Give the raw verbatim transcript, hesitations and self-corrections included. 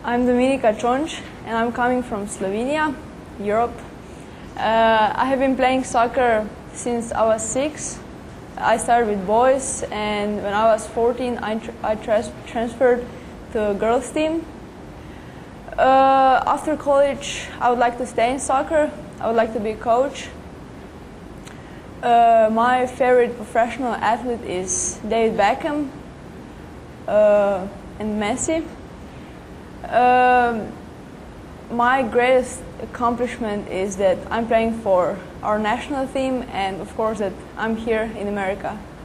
I'm Dominika Conc and I'm coming from Slovenia, Europe. Uh, I have been playing soccer since I was six. I started with boys, and when I was fourteen I, tr I trans transferred to a girls team. Uh, after college I would like to stay in soccer. I would like to be a coach. Uh, my favorite professional athlete is David Beckham uh, and Messi. Um, my greatest accomplishment is that I'm playing for our national team, and of course that I'm here in America.